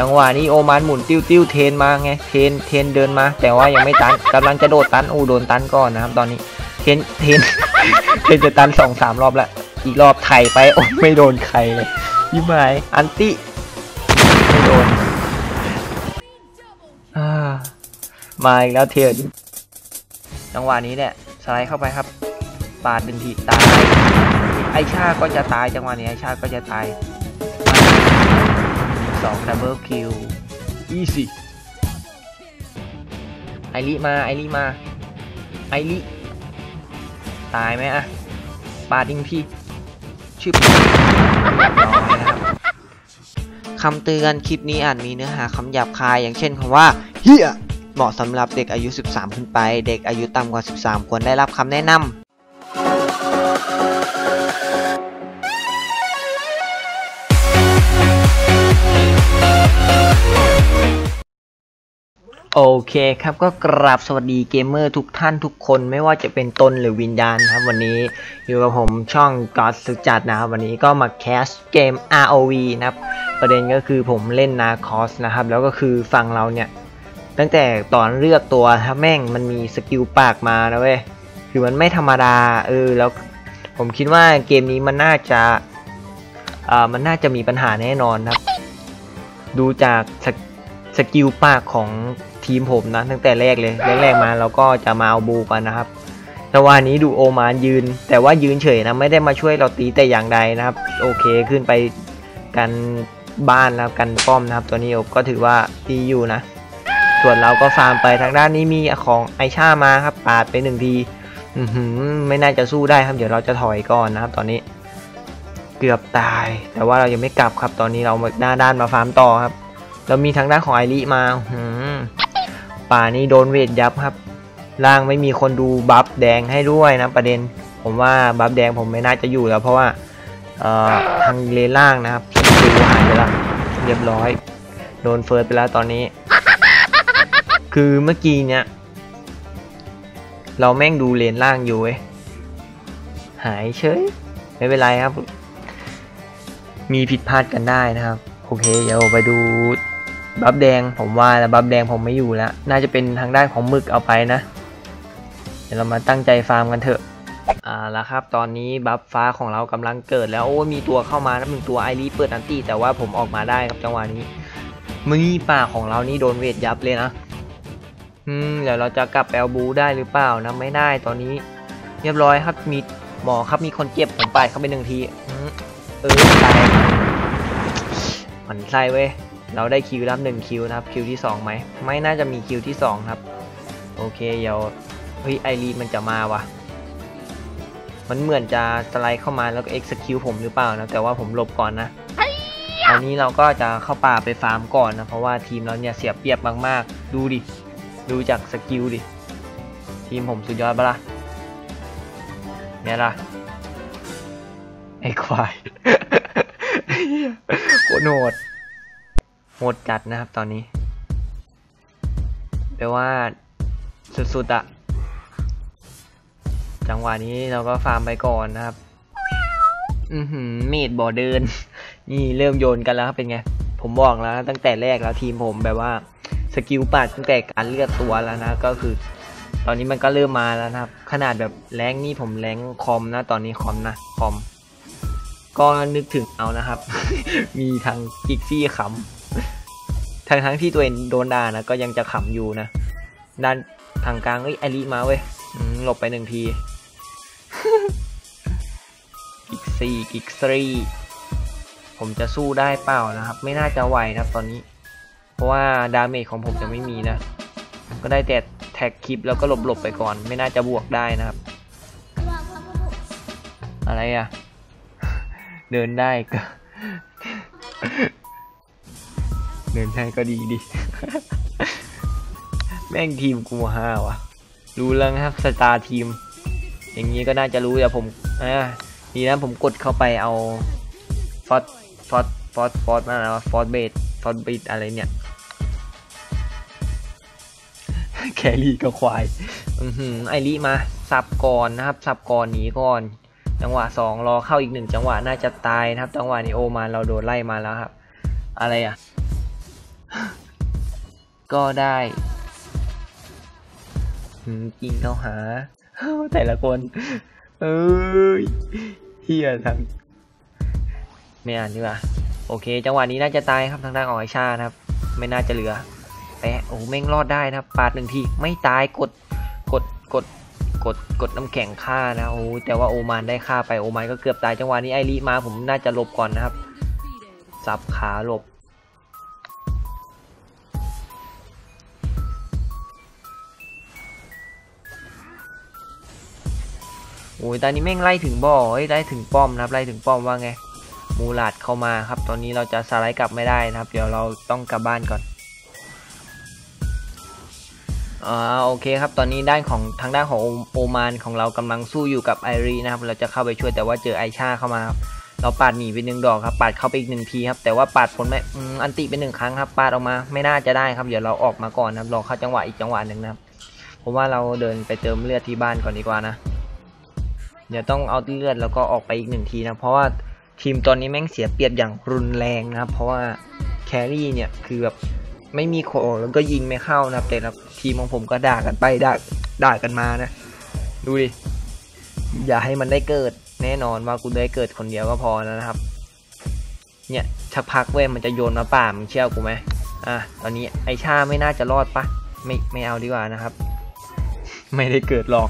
จังหวะนี้โอมานหมุนติ้วเทนมาไงเทนเดินมาแต่ว่ายังไม่ตันกำลังจะโดดตันโดนตันก่อนนะครับตอนนี้เทนจะตัน2-3 รอบแล้วอีกรอบไถไปไม่โดนใครเลยยิ้มหายอันติไม่โดนมาอีกแล้วเทนจังหวะนี้เนี่ยสไลด์เข้าไปครับปาดดึงทีตายไอชาก็จะตายจังหวะนี้ไอชาก็จะตาย2 ดับเบิลคิวอีซี่ไอริมาไอริตายไหมอะปาดดึงทีชื่อคำเตือนคลิปนี้อาจมีเนื้อหาคำหยาบคายอย่างเช่นคำว่าเฮียเหมาะสำหรับเด็กอายุ13ขึ้นไปเด็กอายุต่ำกว่า13ควรได้รับคำแนะนำโอเคครับก็กราบสวัสดีเกมเมอร์ทุกท่านทุกคนไม่ว่าจะเป็นตนหรือวิญญาณครับวันนี้อยู่กับผมช่องก็อดสุจัดนะครับวันนี้ก็มาแคสเกม ROV นะครับประเด็นก็คือผมเล่นนาคอสนะครับแล้วก็คือฝั่งเราเนี่ยตั้งแต่ตอนเลือกตัวถ้าแม่งมันมีสกิลปากมานะเว้ยคือมันไม่ธรรมดาแล้วผมคิดว่าเกมนี้มันน่าจะมีปัญหาแน่นอนครับดูจากสกิลปากของทีมผมนะตั้งแต่แรกเลยแรกมาเราก็จะมาเอาบูกันนะครับแต่วันนี้ดูโอมานยืนแต่ว่ายืนเฉยนะไม่ได้มาช่วยเราตีแต่อย่างใดนะครับโอเคขึ้นไปกันบ้านแล้วกันป้อมนะครับตัวนี้ก็ถือว่าดีอยู่นะส่วนเราก็ฟาร์มไปทางด้านนี้มีของไอชามาครับปาดไป1 ทีไม่น่าจะสู้ได้ครับเดี๋ยวเราจะถอยก่อนนะครับตอนนี้เกือบตายแต่ว่าเรายังไม่กลับครับตอนนี้เราหน้าด้านมาฟาร์มต่อครับเรามีทางด้านของไอริมาป่านี้โดนเวทยับครับล่างไม่มีคนดูบัฟแดงให้ด้วยนะประเด็นผมว่าบัฟแดงผมไม่น่าจะอยู่แล้วเพราะว่าทางเลนล่างนะครับดูหายไปแล้วเรียบร้อยโดนเฟิร์สไปแล้วตอนนี้คือเมื่อกี้เนี่ยเราแม่งดูเลนล่างอยู่หายเฉยไม่เป็นไรครับมีผิดพลาดกันได้นะครับโอเคเดี๋ยวไปดูบัฟแดงผมว่าแล้วบัฟแดงผมไม่อยู่แล้วน่าจะเป็นทางด้านของหมึกเอาไปนะเดี๋ยวเรามาตั้งใจฟาร์มกันเถอะแล้วครับตอนนี้บัฟฟ้าของเรากำลังเกิดแล้วมีตัวเข้ามาแล้ว1 ตัวไอรีเปิดอันตี้แต่ว่าผมออกมาได้ครับจังหวะนี้มือป่าของเรานี่โดนเวทยับเลยนะเดี๋ยวเราจะกลับแอลบูได้หรือเปล่านะไม่ได้ตอนนี้เรียบร้อยครับมีหมอครับมีคนเจ็บผมปาดเข้าไป1 ทีตายมันไส้เว้ยเราได้คิวรับ1 คิวนะครับคิวที่2ไหมไม่น่าจะมีคิวที่2ครับโอเคเดี๋ยวไอรีมันจะมาวะมันเหมือนจะสไลด์เข้ามาแล้วก็เอ็กซ์คิวผมหรือเปล่านะแต่ว่าผมหลบก่อนนะตอนนี้เราก็จะเข้าป่าไปฟาร์มก่อนนะเพราะว่าทีมเราเนี่ยเสียเปรียบมากๆดูจากสกิลดิทีมผมสุดยอดปะล่ะเนี่ยล่ะไอ้ควายโคตรโหดจัดนะครับตอนนี้แปลว่าสุดๆอะจังหวะนี้เราก็ฟาร์มไปก่อนนะครับเมดบ่อเดินนี่เริ่มโยนกันแล้วครับเป็นไงผมบอกแล้วตั้งแต่แรกแล้วทีมผมแบบว่าสกิลปัดตั้งแต่การเลือกตัวแล้วนะก็คือตอนนี้มันก็เริ่มมาแล้วนะครับขนาดแบบแรงนี่ผมแรงคอมนะตอนนี้คอมก็นึกถึงเอานะครับ มีทางกิกซี่ขำทั้งที่ตัวเองโดนด่านะก็ยังจะขำอยู่นะด้านทางกลางไอริมาเว้ยหลบไป1 ทีกิกซี่ผมจะสู้ได้เปล่านะครับไม่น่าจะไหวนะครับตอนนี้เพราะว่าดาเมจของผมจะไม่มีนะก็ได้แต่แท็กคลิปแล้วก็หลบไปก่อนไม่น่าจะบวกได้นะครับอะไรอะเดินได้ก็ เดินได้ก็ดีแม่งทีมกู5ว่ะรู้แล้วครับสตาร์ทีมอย่างนี้ก็น่าจะรู้แต่ผมดีนะผมกดเข้าไปเอาฟอสมาแล้วฟอสเบสอะไรเนี่ยแครี่ก็ควายไอริมาสับก่อนนะครับสับก่อนหนีก่อนจังหวะ2รอเข้าอีก1 จังหวะน่าจะตายนะครับจังหวะนี้โอมาเราโดนไล่มาแล้วครับอะไรอะก็ได้กินเข้าหาแต่ละคนเอ้ยเฮียทั้งไม่อ่านดีกว่าโอเคจังหวะนี้น่าจะตายครับทางด้านของไอชานะครับไม่น่าจะเหลือแปะโอ้แม่งรอดได้นะครับปาด1 ทีไม่ตายกดน้ำแข็งฆ่านะโอ้แต่ว่าโอมานได้ฆ่าไปโอมานก็เกือบตายจังหวะนี้ไอริมาผมน่าจะหลบก่อนนะครับสับขาหลบโอ้ยตอนนี้แม่งไล่ถึงบ่อไล่ถึงป้อมนะครับไล่ถึงป้อมว่าไงมูลาดเข้ามาครับตอนนี้เราจะสไลด์กลับไม่ได้นะครับเดี๋ยวเราต้องกลับบ้านก่อนโอเคครับตอนนี้ด้านของทางด้านของโอมานของเรากำลังสู้อยู่กับไอรีนะครับเราจะเข้าไปช่วยแต่ว่าเจอไอชาเข้ามาครับเราปาดหนีไป1 ดอกครับปาดเข้าไปอีก1 ทีครับแต่ว่าปาดผลไม่อันติเป็น1 ครั้งครับปาดออกมาไม่น่าจะได้ครับเดี๋ยวเราออกมาก่อนครับรอเข้าจังหวะอีกจังหวะหนึ่งนะครับผมว่าเราเดินไปเติมเลือดที่บ้านก่อนดีกว่านะเดี๋ยวต้องเอาเลือดแล้วก็ออกไปอีก1 ทีนะเพราะว่าทีมตอนนี้แม่งเสียเปรียบอย่างรุนแรงนะครับเพราะว่าแครี่เนี่ยคือแบบไม่มีโคแล้วก็ยิงไม่เข้านะครับแต่ละทีมของผมก็ด่ากันไปด่ากันมานะดูดิอย่าให้มันได้เกิดแน่นอนว่ากูได้เกิดคนเดียวก็พอแล้วนะครับเนี่ยชักพักเว้ยมันจะโยนมาป่ามึงเชื่อกูไหมตอนนี้ไอชาไม่น่าจะรอดปะไม่เอาดีกว่านะครับไม่ได้เกิดหรอก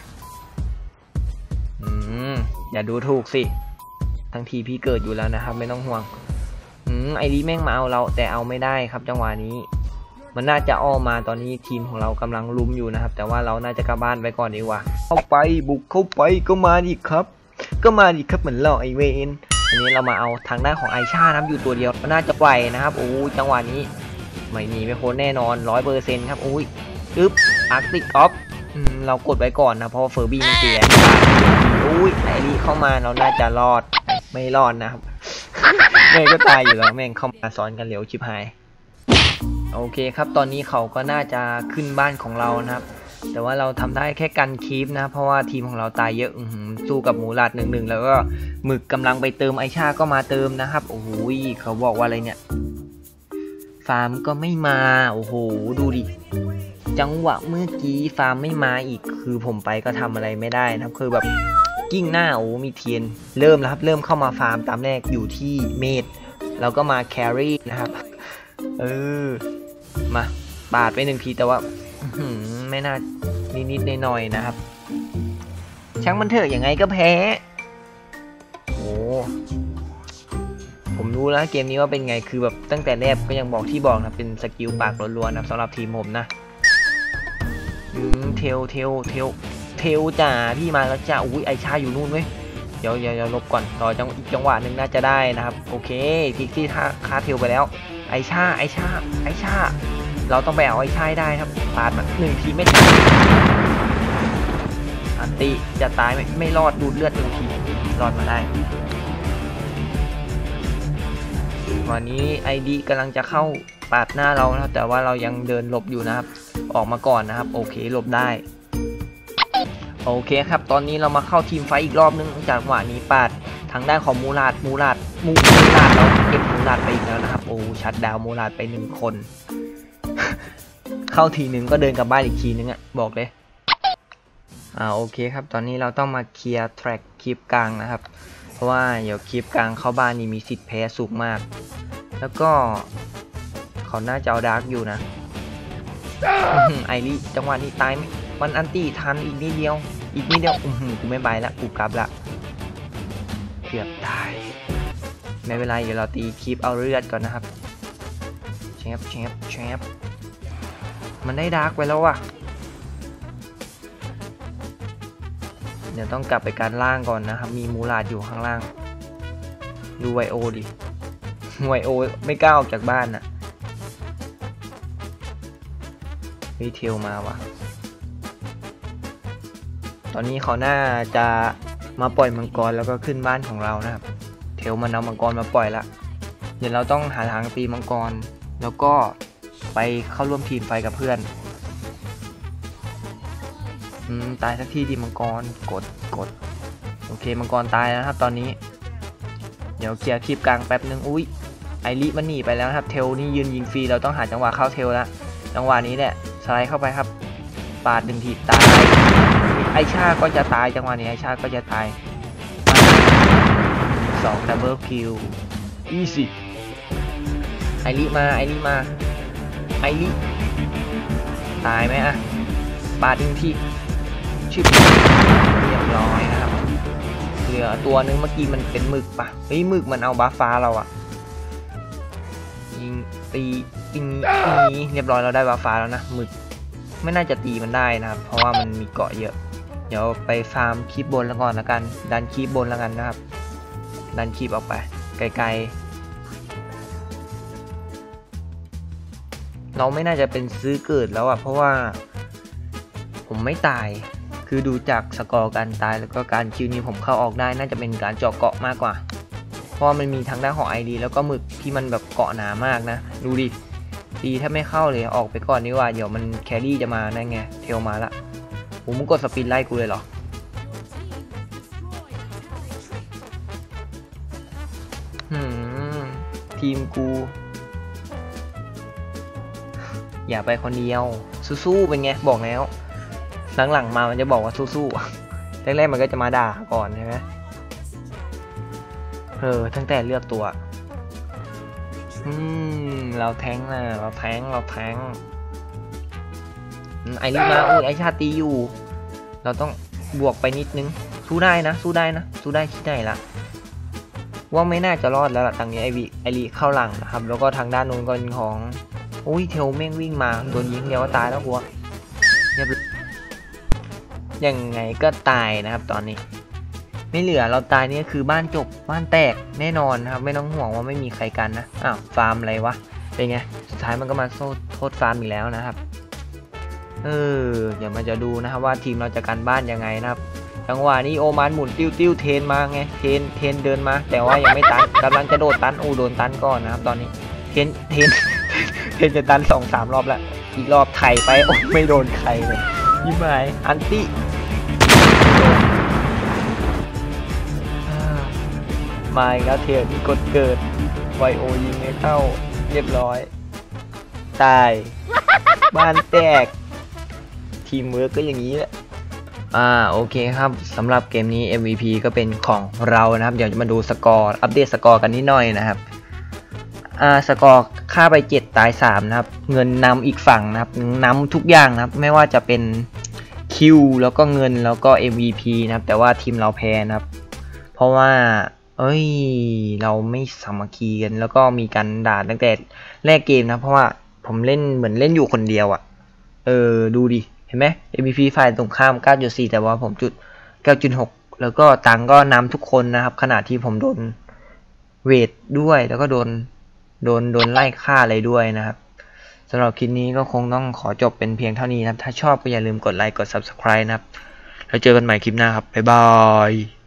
อย่าดูถูกสิทั้งทีพี่เกิดอยู่แล้วนะครับไม่ต้องห่วงไอรีแม่งมาเอาเราแต่เอาไม่ได้ครับจังหวะนี้มันน่าจะอ้อมมาตอนนี้ทีมของเรากำลังลุมอยู่นะครับแต่ว่าเราน่าจะกลับบ้านไปก่อนดีกว่าเข้าไปบุกเข้าไปก็มาดิครับเหมือนเราไอเวนอันนี้เรามาเอาทางด้านของไอชานะครับอยู่ตัวเดียวน่าจะไหวนะครับโอ้จังหวะนี้ไม่หนีไม่พ้นแน่นอน100%ครับอุ้ยอึ๊บอาร์ติกออฟเรากดไว้ก่อนนะเพราะว่าเฟอร์บี้มันเสียอุ้ยไอรีเข้ามาเราน่าจะรอดไม่รอดนะครับแม่งก็ตายอยู่แล้วแม่งเข้ามาซ้อนกันเร็วชิบหายโอเคครับตอนนี้เขาก็น่าจะขึ้นบ้านของเรานะครับแต่ว่าเราทำได้แค่กันคีปนะเพราะว่าทีมของเราตายเยอะสู้กับหมูหลาด1-1แล้วก็หมึกกำลังไปเติมไอชาก็มาเติมนะครับโอ้โหเขาบอกว่าอะไรเนี่ยฟาร์มก็ไม่มาโอ้โหดูดิจังหวะเมื่อกี้ฟาร์มไม่มาอีกคือผมไปก็ทำอะไรไม่ได้นะครับคือแบบกิ้งหน้าโอ้มีเทียนเริ่มแล้วครับเริ่มเข้ามาฟาร์มตามแรกอยู่ที่เมดเราก็มาแครี่นะครับมาปาดไป1 ทีแต่ว่าไม่น่านิดหน่อยๆนะครับช่างมันเถอะยังไงก็แพ้โอ้ผมรู้แล้วเกมนี้ว่าเป็นไงคือแบบตั้งแต่แรกก็ยังบอกนะเป็นสกิลปากล้วนๆนะสำหรับทีมผมนะเทลจ่าพี่มาแล้วจ้าอุ้ยไอชาอยู่นู่นเว้ยเดี๋ยวลบก่อนรออีกจังหวะหนึ่งน่าจะได้นะครับโอเคพิกซี่ฆ่าเทลไปแล้วไอชาเราต้องไปเอาไอชาได้ครับปาดมัน1 ทีไม่ตายอันติจะตายไม่รอดดูดเลือด1 ทีรอดมาได้วันนี้ไอดีกำลังจะเข้าปาดหน้าเรานะแต่ว่าเรายังเดินหลบอยู่นะครับออกมาก่อนนะครับโอเคหลบได้โอเคครับตอนนี้เรามาเข้าทีมไฟอีกรอบนึงจากจังหวะนี้ปาดทางด้านของมูลาดเราเก็บมูลาดไปอีกแล้วนะครับโอ้ชัดดาวมูลาดไป1 คนเข้าทีนึงก็เดินกลับบ้านอีกทีนึงบอกเลยโอเคครับตอนนี้เราต้องมาเคลียร์แทร็กคลิปกลางนะครับเพราะว่าเดี๋ยวคลิปกลางเข้าบ้านนี่มีสิทธิ์แพ้สูงมากแล้วก็เขาน่าจะเอาดาร์กอยู่นะไอรีจังหวะนี้ตายไหมมันอันตี้ทันอีกนิดเดียวกูไม่ไปละกูกลับละเกือบตายไม่เป็นไรเดี๋ยวเราตีคลิปเอาเลือดก่อนนะครับแชฟมันได้ดาร์กไปแล้วว่ะเดี๋ยวต้องกลับไปการล่างก่อนนะครับมีมูลาดอยู่ข้างล่างดูไวโอดิไวโอไม่กล้าออกจากบ้านน่ะมีเทลมาว่ะตอนนี้เขาน่าจะมาปล่อยมังกรแล้วก็ขึ้นบ้านของเรานะครับเทลมันเอามังกรมาปล่อยละเดี๋ยวเราต้องหาทางตีมังกรแล้วก็ไปเข้าร่วมทีมไฟกับเพื่อนตายสักทีดีมังกรกดโอเคมังกรตายแล้วครับตอนนี้เดี๋ยวเคลียร์คลิปกลางแป๊บนึงอุ้ยไอริมันหนีไปแล้วครับเทลนี่ยืนยิงฟรีเราต้องหาจังหวะเข้าเทลแล้วจังหวะนี้แหละสไลด์เข้าไปครับปาด1 ทีตายไอชาก็จะตายจังหวะนี้ไอชาก็จะตาย2 ดับเบิลคิวอีซี่ไอริมาไอริตายไหมอะปาด1 ทีชิบเรียบร้อยนะครับเหลือตัวนึงเมื่อกี้มันเป็นหมึกปะเฮ้ยหมึกมันเอาบัฟฟ้าเราอะยิงตีเรียบร้อยเราได้บัฟฟ้าแล้วนะหมึกไม่น่าจะตีมันได้นะครับเพราะว่ามันมีเกาะเยอะเดี๋ยวไปฟาร์มคีบบนแล้วก่อนแล้วกันดันคีบบนแล้วกันนะครับดันคีบออกไปไกลๆเราไม่น่าจะเป็นซื้อเกิดแล้วอะเพราะว่าผมไม่ตายคือดูจากสกอร์การตายแล้วก็การคิวนี้ผมเข้าออกได้น่าจะเป็นการเจาะเกาะมากกว่าเพราะมันมีทั้งด้านของ ID แล้วก็หมึกที่มันแบบเกาะหนามากนะดูดิตีถ้าไม่เข้าเลยออกไปก่อนดีกว่าเดี๋ยวมันแครี่จะมานั่นไงเทลมาละโหมึงกดสปินไล่กูเลยเหรอทีมกูอย่าไปคนเดียวสู้ๆเป็นไงบอกแล้วหลังๆมามันจะบอกว่าสู้ๆแรกๆมันก็จะมาด่าก่อนใช่ไหมตั้งแต่เลือกตัวเราแทงนะเราแทงไอริมาไอชาตีอยู่เราต้องบวกไปนิดนึงสู้ได้ที่ไหนละว่าไม่น่าจะรอดแล้วล่ะทางนี้ไอริเข้าหลังนะครับแล้วก็ทางด้านนู้นก็ของเทลแม่งวิ่งมาโดนยิงเดียวก็ตายแล้วหัวยังไงก็ตายนะครับตอนนี้ไม่เหลือเราตายนี่คือบ้านจบบ้านแตกแน่นอนนะครับไม่ต้องห่วงว่าไม่มีใครกันนะฟาร์มอะไรวะเป็นไงสุดท้ายมันก็มาโทษฟาร์มอีกแล้วนะครับเดี๋ยวมาจะดูนะครับว่าทีมเราจะกันบ้านยังไงนะครับจังหวะนี้โอมานหมุนติ้วเทนมาไงเทนเดินมาแต่ว่ายังไม่ตันกำลังจะโดดตันโดนตันก่อนนะครับตอนนี้เทนจะตัน2-3 รอบแล้วอีกรอบไถไปไม่โดนใครเลยยิ้มหายอันตี้มาแล้วเทลที่กดเกิดไวโอยิงไม่เข้าเรียบร้อยตายบ้านแตกทีมเวิร์กก็อย่างนี้แหละโอเคครับสำหรับเกมนี้ MVP ก็เป็นของเรานะครับเดี๋ยวจะมาดูสกอร์อัปเดตสกอร์กันนิดหน่อยนะครับสกอร์ค่าไป7ตาย3นะครับเงินนำอีกฝั่งนะครับนำทุกอย่างนะครับไม่ว่าจะเป็นคิวแล้วก็เงินแล้วก็ MVP นะครับแต่ว่าทีมเราแพ้นะครับเพราะว่าเราไม่สามัคคีกันแล้วก็มีการด่าตั้งแต่แรกเกมนะเพราะว่าผมเล่นเหมือนเล่นอยู่คนเดียวอ่ะดูดิเห็นไหม MVP ฝ่ายตรงข้าม 9.4 แต่ว่าผมจุด 9.6 แล้วก็ตังก็นำทุกคนนะครับขณะที่ผมโดนเวทด้วยแล้วก็โดนไล่ฆ่าอะไรด้วยนะครับสำหรับคลิปนี้ก็คงต้องขอจบเป็นเพียงเท่านี้นะครับถ้าชอบก็อย่าลืมกดไลค์กด Subscribe นะครับแล้วเจอกันใหม่คลิปหน้าครับบ๊ายบาย